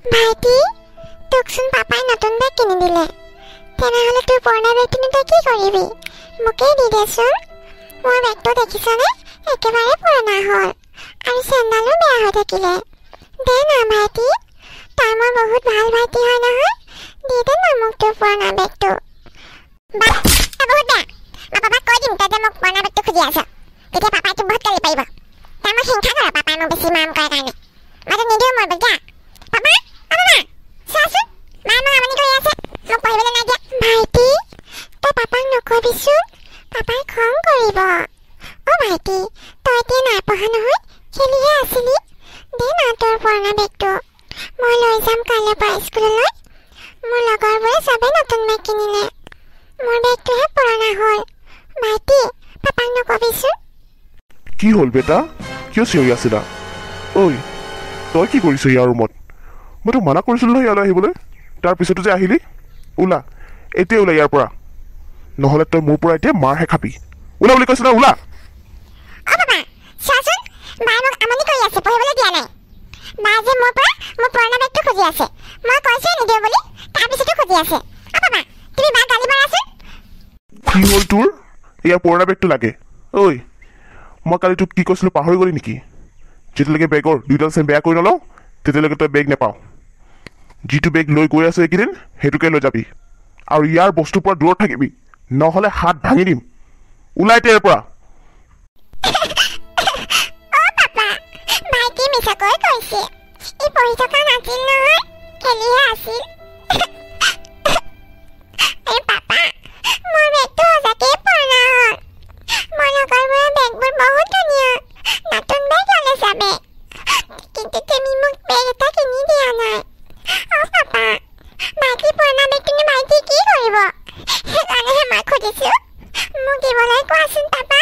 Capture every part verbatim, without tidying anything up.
ভাইটি তোকচোন পাপাই নতুন বেগ কিনি দিলে তেনেহ'লে তোৰ পুৰণা বেগটো তই কি কৰিবি মোকেই দি দেচোন মোৰ বেগটো দেখিছনে একেবাৰে পুৰণা হ'ল আৰু চেণ্ডালো বেয়া হৈ থাকিলে দে না ভাইটি তই মোৰ বহুত ভাল ভাইটি হয় নহয় দি দে না মোক তোৰ পুৰণা বেগটো বা বহুত বেয়া মই পাপাক কৈ দিম তই যে মোক পুৰণা বেগটো খুজি আছ তেতিয়া পাপাই তোক বহুত গালি পাৰিব তই মোক হিংসা কৰ পাপাই মোক বেছি মৰম কৰে কাৰণে মই তোক নিদিওঁ মোৰ বেগ যা পাপা পাপা চাচোন মা মোক আমনি কৰি আছে মোক পঢ়িবলৈ নাই দিয়া ভাইটি তই পাপাক নকবিচোন পাপাই খং কৰিব অ ভাইটি তই এতিয়া নাই পঢ়া নহয় খেলিহে আছিলি দে না তোৰ পুৰণা বেগটো মই লৈ যাম কাইলৈ পৰা স্কুললৈ মোৰ লগৰবোৰে চবেই নতুন বেগ কিনিলে মোৰ বেগটোহে পুৰণা হ'ল ভাইটি পাপাক নকবিচোন কি হ'ল বেটা কিয় চিঞৰি আছিলা ঐ তই কি কৰিছ ইয়াৰ ৰুমত মই তোক মানা কৰিছিলোঁ নহয় ইয়ালৈ আহিবলৈ তাৰপিছতো যে আহিলি ওলা এতিয়া ওলা ইয়াৰ পৰা নহ'লে তই মোৰ পৰা এতিয়া মাৰহে খাবি ওলা বুলি কৈছিলা ওলা অ পাপা চাচোন মায়ে মোক আমনি কৰি আছে পঢ়িবলৈ দিয়া নাই মায়ে যে মোৰ পৰা মোৰ পুৰণা বেগটো খুজি আছে মই কৈছোঁ নিদিওঁ বুলি তাৰপিছতো খুজি আছে অ পাপা তুমি বাক গালি মাৰাচোন কি হ'ল তোৰ ইয়াৰ পুৰণা বেগটো লাগে ঐ মই কালি তোক কি কৈছিলোঁ পাহৰি গ'লি নেকি যেতিয়ালৈকে বেগৰ দুইডাল চেন বেয়া কৰি নলওঁ তেতিয়ালৈকে তই বেগ নেপাওঁ যিটো বেগ লৈ গৈ আছো এইকেইদিন সেইটোকে লৈ যাবি আৰু ইয়াৰ বস্তুৰ পৰা দূৰত থাকিবি নহ'লে হাত ভাঙি দিম ওলাই ইয়াৰ পৰা অ পাপা ভাইটি মিছাকৈ কৈছে ই পঢ়ি থকা নাছিল নহয় খেলিহে আছিল এই পাপা মোৰ বেগটো সঁচাকৈ পুৰণা হ'ল মোৰ লগৰবোৰৰ বেগবোৰ বহুত ধুনীয়া নতুন বেগ ল'লে চাবে কিন্তু তুমি মোক বেগ এটা কিনি দিয়া নাই অ পাপা ভাইটি পুৰণা বেগটোনো ভাইটি কি কৰিব সেইকাৰণেহে মই খুজিছোঁ মোক দিবলৈ কোৱাচোন পাপা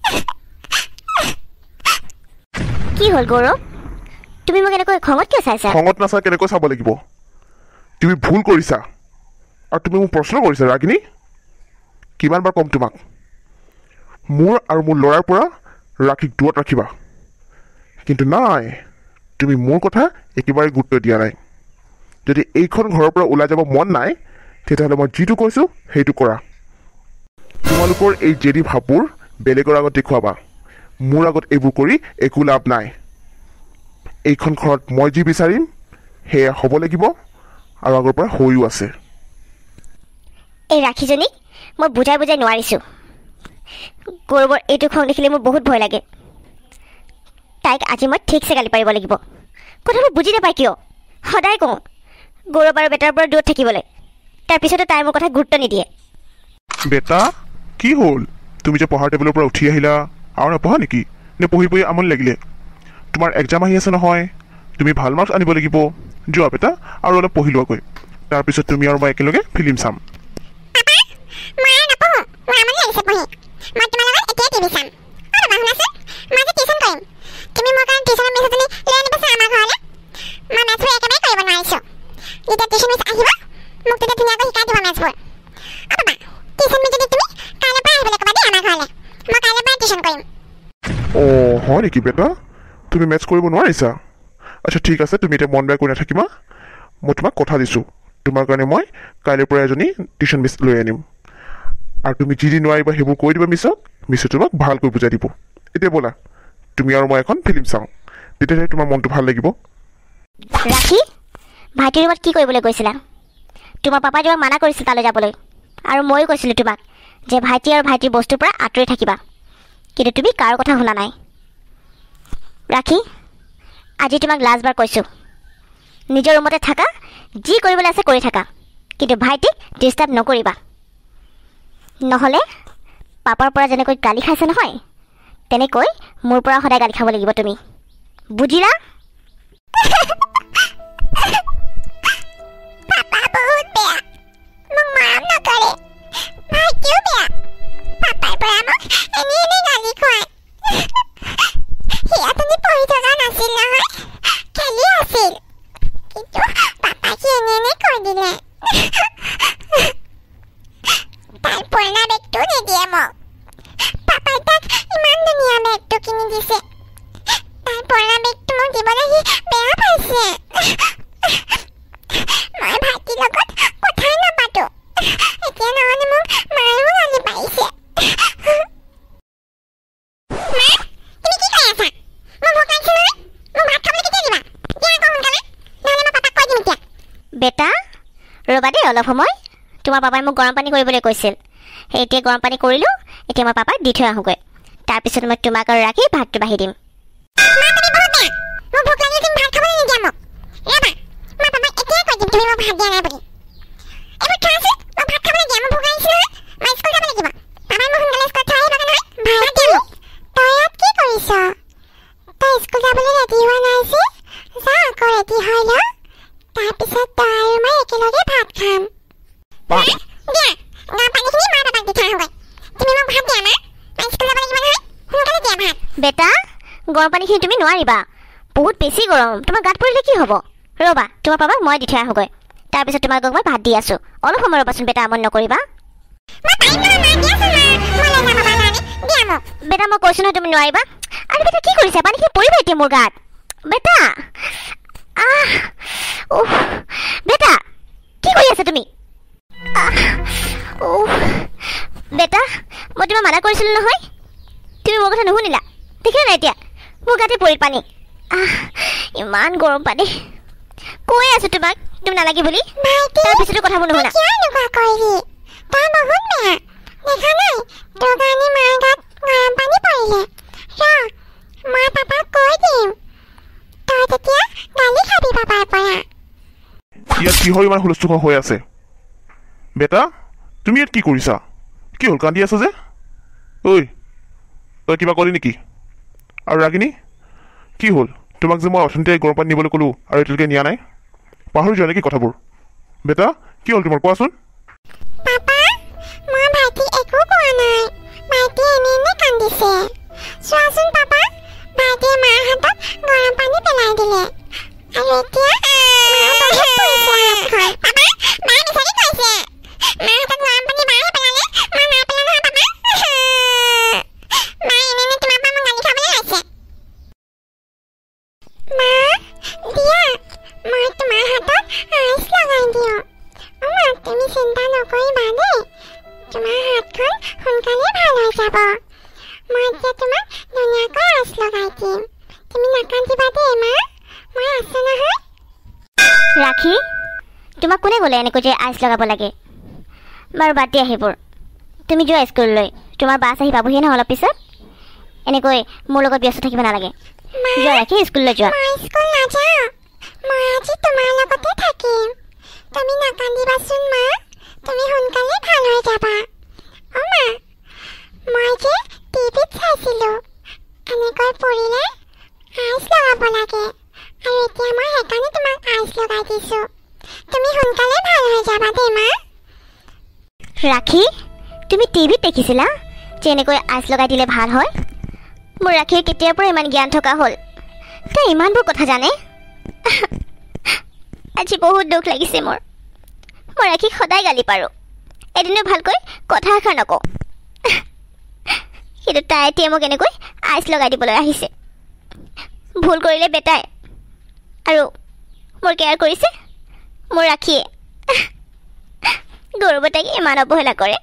কি হ'ল গৌৰৱ তুমি মোক এনেকৈ খঙত কিয় চাইছা খঙত নাচাই কেনেকৈ চাব লাগিব তুমি ভুল কৰিছা আৰু তুমি মোক প্ৰশ্ন কৰিছা ৰাগিনী কিমানবাৰ ক'ম তোমাক মোৰ আৰু মোৰ ল'ৰাৰ পৰা ৰাখিক দূৰত ৰাখিবা কিন্তু নাই তুমি মোৰ কথা একেবাৰে গুৰুত্ব দিয়া নাই যদি এইখন ঘৰৰ পৰা ওলাই যাব মন নাই তেতিয়াহ'লে মই যিটো কৈছোঁ সেইটো কৰা তোমালোকৰ এই জেদি ভাৱবোৰ বেলেগৰ আগত দেখুৱাবা মোৰ আগত এইবোৰ কৰি একো লাভ নাই এইখন ঘৰত মই যি বিচাৰিম সেয়া হ'ব লাগিব আৰু আগৰ পৰা হৈও আছে এই ৰাখিজনীক মই বুজাই বুজাই নোৱাৰিছোঁ গৌৰৱৰ এইটো খং দেখিলে মোৰ বহুত ভয় লাগে তাইক আজি মই ঠিকছে গালি পাৰিব লাগিব কথাবোৰ বুজি নাপায় কিয় সদায় কওঁ গৌৰৱ আৰু বেটাৰ পৰা দূৰত থাকিবলৈ তাৰপিছতো তাই মোৰ কথা গুৰুত্ব নিদিয়ে বেটা কি হ'ল তুমি যে পঢ়াৰ টেবুলৰ পৰা উঠি আহিলা আৰু নপঢ়া নেকি নে পঢ়ি পঢ়ি আমনি লাগিলে তোমাৰ এক্সাম আহি আছে নহয় তুমি ভাল মাৰ্কছ আনিব লাগিব যোৱা বেটা আৰু অলপ পঢ়ি লোৱাগৈ তাৰপিছত তুমি আৰু মই একেলগে ফিল্ম চাম অঁ হয় নেকি বেটা তুমি মেথছ কৰিব নোৱাৰিছা আচ্ছা ঠিক আছে তুমি এতিয়া মন বেয়া কৰি নাথাকিবা মই তোমাক কথা দিছোঁ তোমাৰ কাৰণে মই কাইলৈৰ পৰা এজনী টিউশ্যন মিছ লৈ আনিম আৰু তুমি যি যি নোৱাৰিবা সেইবোৰ কৈ দিবা মিছক মিছে তোমাক ভালকৈ বুজাই দিব এতিয়া ব'লা তুমি আৰু মই এখন ফিল্ম চাওঁ তেতিয়াহে তোমাৰ মনটো ভাল লাগিব ৰাখি ভাইটিৰ ৰুমত কি কৰিবলৈ গৈছিলা তোমাৰ পাপাই তোমাক মানা কৰিছিল তালৈ যাবলৈ আৰু ময়ো কৈছিলোঁ তোমাক যে ভাইটি আৰু ভাইটিৰ বস্তুৰ পৰা আঁতৰি থাকিবা কিন্তু তুমি কাৰো কথা শুনা নাই ৰাখি আজি তোমাক লাষ্টবাৰ কৈছোঁ নিজৰ ৰুমতে থাকা যি কৰিবলৈ আছে কৰি থাকা কিন্তু ভাইটিক ডিষ্টাৰ্ব নকৰিবা নহ'লে পাপাৰ পৰা যেনেকৈ গালি খাইছে নহয় তেনেকৈ মোৰ পৰা সদায় গালি খাব লাগিব তুমি বুজিলা পাপা বহুত বেয়া মোক মৰম নকৰে ভাইটিও বেয়া পাপাৰ পৰা মোক এনে এনে গালি খুৱায় সিহঁতনি পঢ়ি থকা নাছিল নহয় খেলি আছিল কিন্তু পাপাক এনে এনে কৈ দিলে তাই পুৰণা বেগটো নিদিয়ে মোক পাপাই তাক ইমান ধুনীয়া বেগটো কিনি দিছে তাই পুৰণা বেগটো মোক দিবলৈ সি বেয়া পাইছে বেটা ৰ'বা দেই অলপ সময় তোমাৰ পাপাই মোক গৰম পানী কৰিবলৈ কৈছিল সেই এতিয়া গৰম পানী কৰিলোঁ এতিয়া মই পাপাক দি থৈ আহোঁগৈ তাৰপিছত মই তোমাক আৰু ৰাখি ভাতটো বাঢ়ি দিম বেটা গৰম পানীখিনি তুমি নোৱাৰিবা বহুত বেছি গৰম তোমাৰ গাত পৰিলে কি হ'ব ৰ'বা তোমাৰ পাপাক মই দি থৈ আহোঁগৈ তাৰপিছত তোমালোকক মই ভাত দি আছোঁ অলপ সময় ৰ'বাচোন বেটা আমনি নকৰিবা বেটা মই কৈছোঁ নহয় তুমি নোৱাৰিবা আৰু বেটা কি কৰিছা পানীখিনি পৰিব এতিয়া মোৰ গাত বেটা আহ উহ বেটা কি কৰি আছা তুমি বেটা মই তোমাক মানা কৰিছিলোঁ নহয় তুমি মোৰ কথা নুশুনিলা দেখিলা নাই এতিয়া মোৰ গাতে পৰিল পানী আহ ইমান গৰম পানী কৈ আছোঁ তোমাক তুমি নালাগে বুলি তাৰপিছতো কথাবোৰ নুশুনা ইয়াত কি হয় ইমান হুলস্থুল হৈ আছে বেটা তুমি ইয়াত কি কৰিছা কি হ'ল কান্দি আছা যে ঐ তই কিবা ক'লি নেকি আৰু ৰাগিনী কি হ'ল তোমাক যে মই অথনিতে গৰম পানী নিবলৈ ক'লোঁ আৰু এতিয়ালৈকে নিয়া নাই পাহৰি যোৱা নেকি কথাবোৰ বেটা কি হ'ল তোমাৰ কোৱাচোন ৰাখি তোমাক কোনে ক'লে এনেকৈ যে আইচ লগাব লাগে বাৰু বাদ দিয়া সেইবোৰ তুমি যোৱা স্কুললৈ তোমাৰ বাছ আহি পাবহিয়ে নহয় অলপ পিছত এনেকৈ মোৰ লগত ব্যস্ত থাকিব নালাগে যোৱা ৰাখি স্কুললৈ যোৱা ৰাখি তুমি টিভিত দেখিছিলা যে এনেকৈ আইচ লগাই দিলে ভাল হয় মোৰ ৰাখিৰ কেতিয়াৰ পৰা ইমান জ্ঞান থকা হ'ল তাই ইমানবোৰ কথা জানে আজি বহুত দুখ লাগিছে মোৰ মই ৰাখিক সদায় গালি পাৰোঁ এদিনো ভালকৈ কথা এষাৰ নকওঁ কিন্তু তাই এতিয়া মোক এনেকৈ আইচ লগাই দিবলৈ আহিছে ভুল কৰিলে বেটাই আৰু মোৰ কেয়াৰ কৰিছে মোৰ ৰাখিয়ে গৌৰৱ তাইক ইমান অৱহেলা কৰে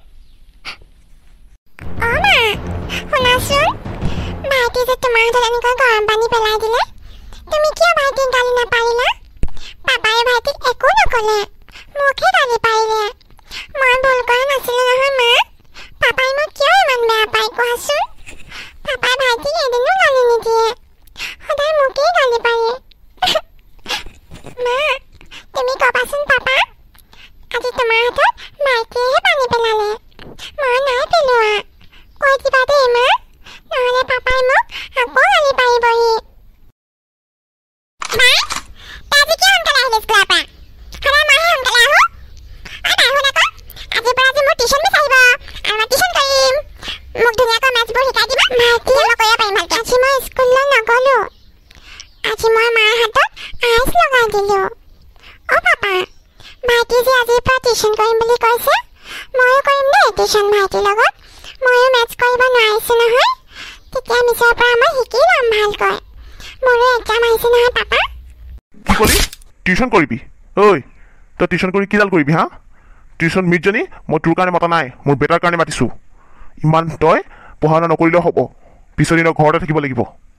টিউশন কৰিবি ঐ তই টিউশন কৰি কিডাল কৰিবি হা টিউশন মিটজনী মই তোৰ কাৰণে মতা নাই মোৰ বেটাৰ কাৰণে মাতিছোঁ ইমান তই পঢ়া শুনা নকৰিলেও হ'ব পিছৰ দিনৰ ঘৰতে থাকিব লাগিব